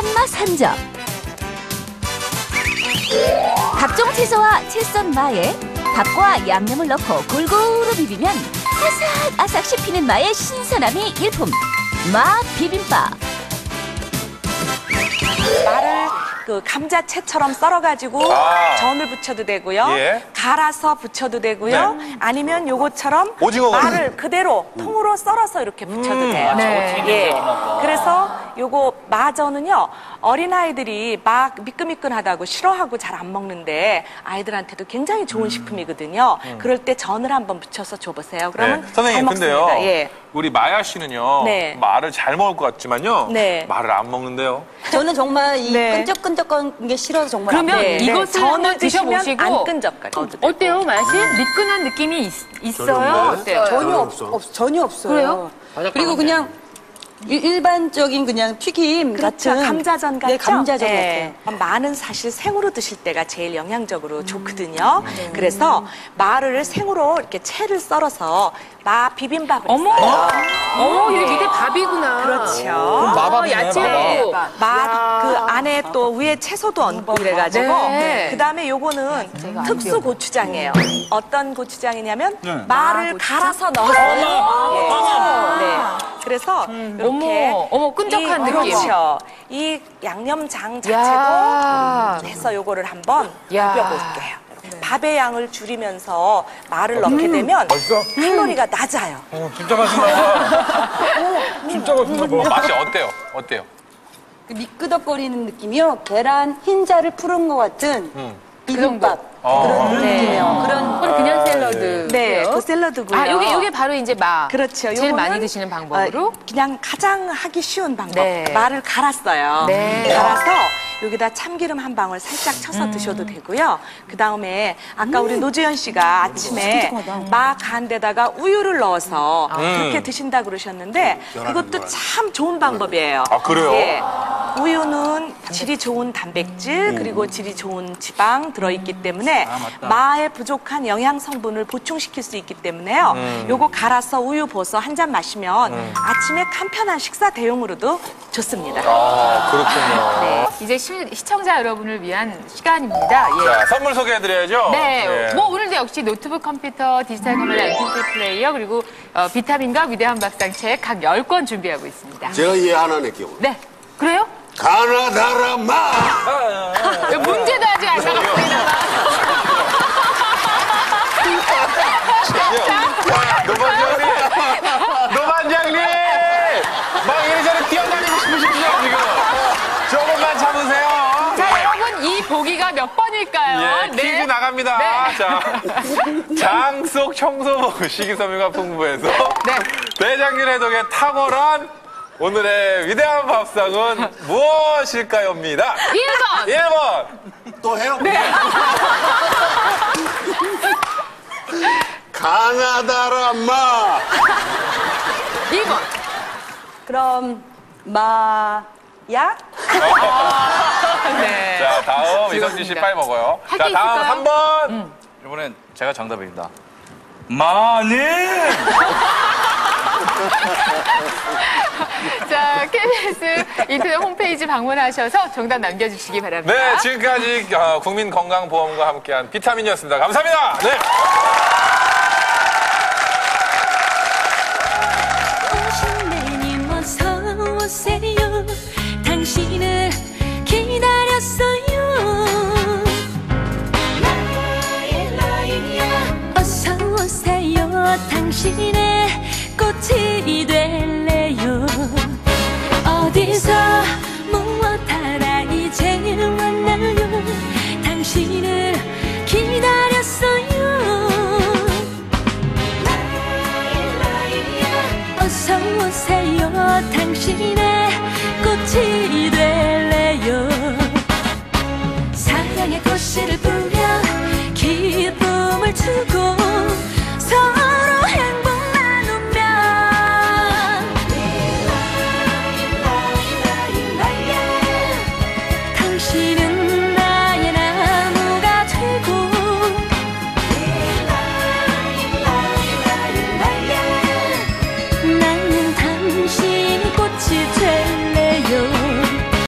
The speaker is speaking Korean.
한맛 한정. 각종 채소와 채 썬 마에 밥과 양념을 넣고 골고루 비비면 아삭아삭 씹히는 마의 신선함이 일품. 마 비빔밥. 마를 그 감자채처럼 썰어가지고 전을 부쳐도 되고요. 예. 갈아서 부쳐도 되고요. 아니면 요것처럼 마를 그대로 통으로 썰어서 이렇게 부쳐도 돼요. 네. 예. 그래서 요거 마전은요. 어린아이들이 막 미끈미끈하다고 싫어하고 잘 안 먹는데 아이들한테도 굉장히 좋은 식품이거든요. 그럴 때 전을 한번 부쳐서 줘보세요. 그러면 잘 선생님, 먹습니다. 근데요. 예. 우리 마야 씨는요. 네. 마를 잘 먹을 것 같지만요. 네. 마를 안 먹는데요. 저는 정말 이 네. 끈적끈적한 게 싫어서 정말 그러면 안 먹어요. 이것을 한번 드셔보시고 안 끈적거려요. 어때요, 맛이? 미끈한 느낌이 있어요? 어때요? 전혀 없어요. 그래요? 그리고 그냥 일반적인 그냥 튀김 그렇죠. 같은 감자전 같죠? 네, 감자전 네. 마는 사실 생으로 드실 때가 제일 영양적으로 좋거든요. 그래서 마를 생으로 이렇게 채를 썰어서 마 비빔밥을 어머! 했어요. 어머, 이게 밑에 밥이구나. 그렇죠. 마밥이네, 네. 마밥. 맛, 그 안에 또 위에 채소도 얹고 이래가지고 네. 그다음에 요거는 특수 고추장이에요. 어떤 고추장이냐면 마를 갈아서 넣었어요. 네. 그래서 이렇게 어머, 끈적한 느낌. 그렇죠. 이 양념장 야. 자체도 해서 요거를 한번 야. 비벼볼게요. 밥의 양을 줄이면서 마를 넣게 되면 칼로리가 낮아요. 진짜 맛있다. 진짜 맛있다. 맛이 어때요? 어때요? 그 미끄덕거리는 느낌이요. 계란 흰자를 풀은 것 같은 비빔밥 그런 느낌이에요. 그건 그냥 샐러드. 네, 그 샐러드고요. 아, 요게 바로 이제 마. 그렇죠. 제일 요거는, 많이 드시는 방법으로. 그냥 가장 하기 쉬운 방법. 네. 마를 갈았어요. 네. 갈아서 여기다 참기름 한 방울 살짝 쳐서 드셔도 되고요. 그 다음에 아까 우리 노주현 씨가 아침에 마 간 데다가 우유를 넣어서 그렇게 드신다 그러셨는데 그것도 참 좋은 방법이에요. 아, 그래요? 예. 우유는 질이 좋은 단백질 그리고 질이 좋은 지방 들어있기 때문에 마의 부족한 영양 성분을 보충시킬 수 있기 때문에요. 요거 갈아서 우유 부어서 한 잔 마시면 아침에 간편한 식사 대용으로도 좋습니다. 아, 그렇군요. 네. 이제 시청자 여러분을 위한 시간입니다. 예. 자, 선물 소개해드려야죠. 네, 예. 뭐 오늘도 역시 노트북 컴퓨터, 디지털 카메라, MP3 플레이어, 그리고 비타민과 위대한 밥상책 각 10권 준비하고 있습니다. 제가 이해 하나 낼게요. 네, 그래요? 가나다라 마! 문제도 아직 안 나갔습니다. 노반장님! 막 이리저리 뛰어다니고 싶으십시오, 지금. 조금만 참으세요. 자, 여러분, 이 보기가 몇 번일까요? 예, 퀴즈 나갑니다. 네. 자, 장속 청소부 식이섬유가 풍부해서 대장균 해독에 탁월한 오늘의 위대한 밥상은 무엇일까요?입니다. 1번! 1번! 또 해요? 네. 가나다라 마! 2번! 그럼 마약? 네. 자, 다음 이성진 씨 빨리 먹어요. 할 자, 게 다음 있을까요? 3번! 이번엔 제가 정답입니다. 마늘! 자, KBS 인터넷 홈페이지 방문하셔서 정답 남겨주시기 바랍니다. 네, 지금까지 국민건강보험과 함께한 비타민이었습니다. 감사합니다. 네. 오신대님 어서 오세요. 당신을 기다렸어요. 어서 오세요. 당신의 꽃이 될래요. 어디서 무엇하라 이제 만나요. 당신을 기다렸어요. 어서 오세요. 당신의